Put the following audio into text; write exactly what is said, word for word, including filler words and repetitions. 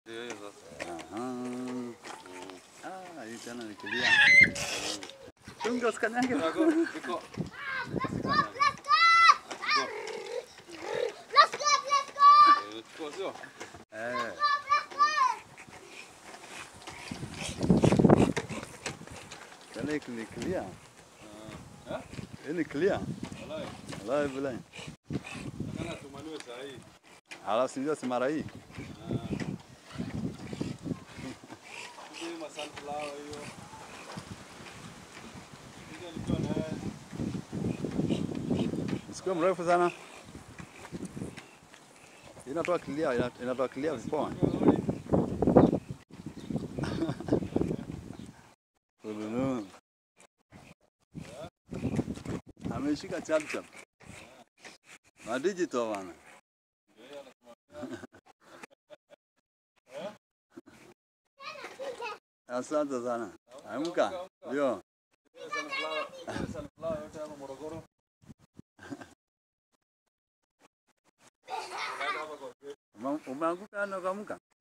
Ndio hiyo sasa. Aha. Ah, hii tena ni clear. Tunga usikanyange. Niko niko. Let's go! Let's go! Let's go! Niko sio? Eh. Tena hii ni clear. Ah. Hii ni clear. Walai. Wallahi billahi. Nataka tumaliwe saa hii. Ala sindio si mara hii. Ah. Hii ma sunflower hiyo. Ndio nilikuwa na Sikuwa mrefu sana. Inatoa clear, inatoa clear vipoa. Ulunu. Ameshika chap chap. Na digital bana. Asante sana. Amka. Ndio. sunflower, sunflower yote hapa Morogoro. Umeanguka na ukaamka?